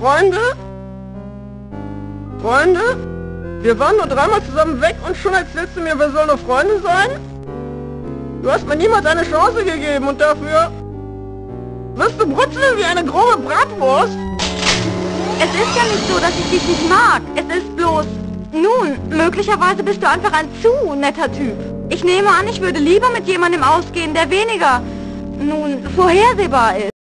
Freunde? Freunde? Wir waren nur dreimal zusammen weg und schon erzählst du mir, wir sollen nur Freunde sein? Du hast mir niemals eine Chance gegeben und dafür wirst du brutzeln wie eine grobe Bratwurst. Es ist ja nicht so, dass ich dich nicht mag. Es ist bloß... Nun, möglicherweise bist du einfach ein zu netter Typ. Ich nehme an, ich würde lieber mit jemandem ausgehen, der weniger, nun, vorhersehbar ist.